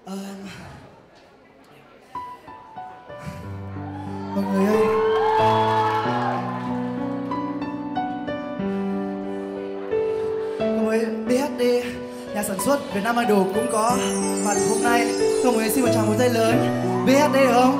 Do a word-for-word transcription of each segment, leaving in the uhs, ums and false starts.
À, mọi người ơi, mọi người bê hát đê, nhà sản xuất Việt Nam Idol cũng có mặt hôm nay. Mọi người xin một tràng vỗ tay lớn bê hát đê được không?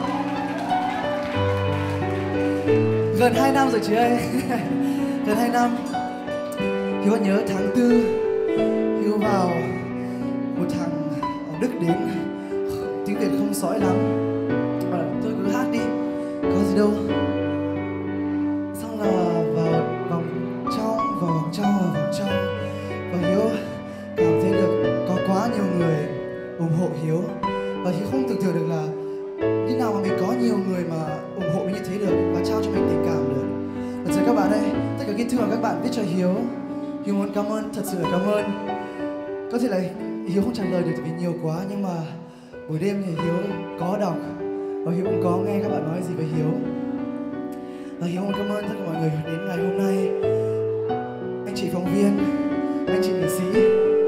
Gần hai năm rồi chị ơi. Gần hai năm. Hiếu còn nhớ tháng tư Hiếu vào một thằng ở Đức đến, tiếng Việt không sõi lắm, bảo là tôi cứ hát đi, có gì đâu. Xong là vào vòng trong, vào vòng trong, vào vòng trong, và Hiếu cảm thấy được có quá nhiều người ủng hộ Hiếu, và Hiếu không tưởng tượng được là như nào mà mình có nhiều người mà ủng hộ mình như thế được và trao cho mình tình cảm được. Và giờ các bạn ơi, tất cả cái thư mà các bạn viết cho Hiếu, Hiếu muốn cảm ơn, thật sự là cảm ơn. Có thể là Hiếu không trả lời được vì nhiều quá, nhưng mà buổi đêm thì Hiếu có đọc và Hiếu cũng có nghe các bạn nói gì về Hiếu. Và Hiếu muốn cảm ơn tất cả mọi người đến ngày hôm nay. Anh chị phóng viên, anh chị nghệ sĩ.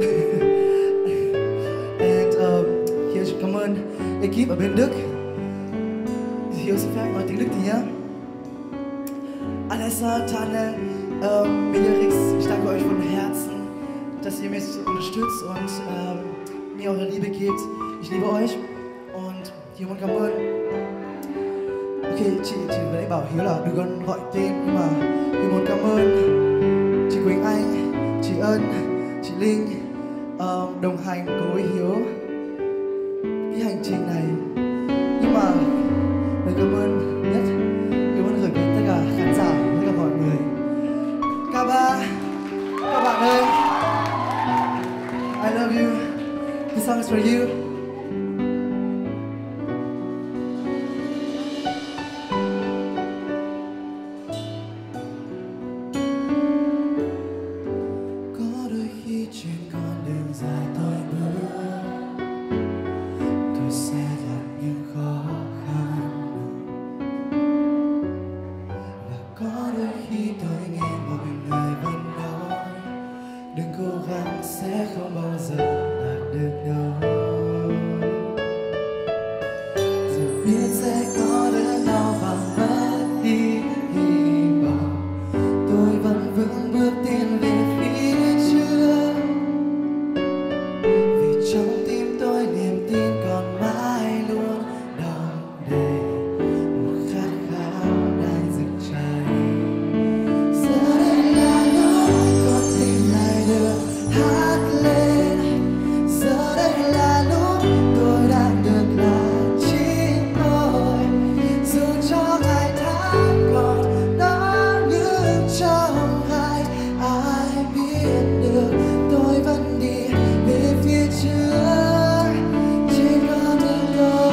And uh, Hiếu cảm ơn ekip ở bên Đức. Hiếu xin phép nói tiếng Đức thì nhá. Alessa, Tanne, ähm, Milerix, ich danke euch von Herzen, dass ihr mich so unterstützt und ähm, mir eure Liebe gebt. Ich liebe euch und Hiếu muốn cảm ơn. Ok, chị chị vừa nãy bảo Hiếu là đừng con gọi tên, nhưng mà Hiếu muốn cảm ơn chị Quỳnh Anh, chị Ân, chị Linh uh, đồng hành cùng với Hiếu cái hành trình này. Nhưng mà lời cảm ơn nhất Hiếu muốn gửi đến tất cả khán giả, tất cả mọi người. Ca ba, các bạn ơi, I love you. This song is for you. Có đôi khi trên con đường dài tôi bước, tôi sẽ gặp những khó khăn, và có đôi khi tôi nghe một người vẫn nói đừng cố gắng sẽ không bao giờ đạt được đâu. Giờ biết sẽ có đứa nào và mất đi hy vọng, tôi vẫn vững bước tiến về phía trước, vì trong tim tôi niềm tin còn mãi luôn đong đầy một khát khao đang rực cháy. Giờ đây là lúc con tim này được hát lên, giờ đây là lúc tôi đang được là chính tôi, dù cho ngày tháng còn đó như trong ngày ai biết được tôi vẫn đi về phía trước trên con đường đó.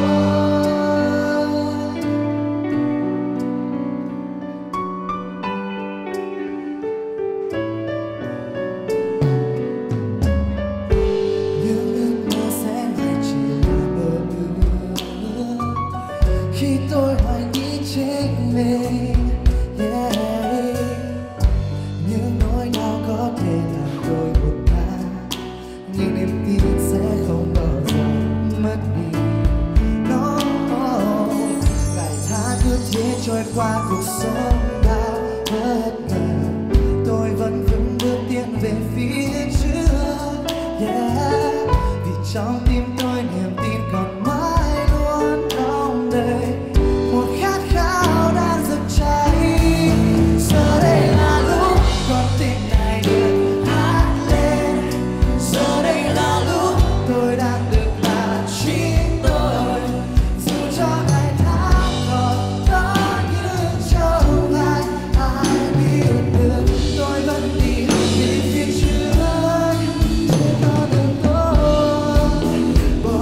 Những ước mơ sẽ mãi chỉ là mơ ước khi tôi hoài nghi chính mình. Yeah. Những nỗi đau có thể làm tôi buồn bã, nhưng niềm tin sẽ không bao giờ mất đi. No. Ngày tháng cứ thế trôi qua, cuộc sống đã bất ngờ, tôi vẫn vững bước tiến về phía trước. Yeah. Vì trong tim tôi niềm tin còn mãi luôn đong đầy một khát khao đang rực cháy. Giờ đây là lúc con tim này được hát lên, giờ đây là lúc tôi đang được là chính tôi, dù cho ngày tháng còn đó như trong ngày ai biết được tôi vẫn đi về phía trước trên con đường tôi.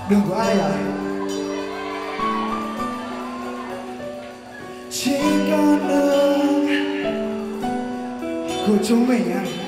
Đường của ai à? Chỉ con đường của chúng mình à?